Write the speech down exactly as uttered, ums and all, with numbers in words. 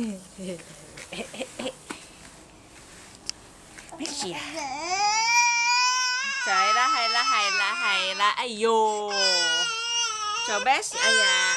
Messi à? Trời, lá hay lá hay lá hay lá, ai vô. Trời bé, ai da.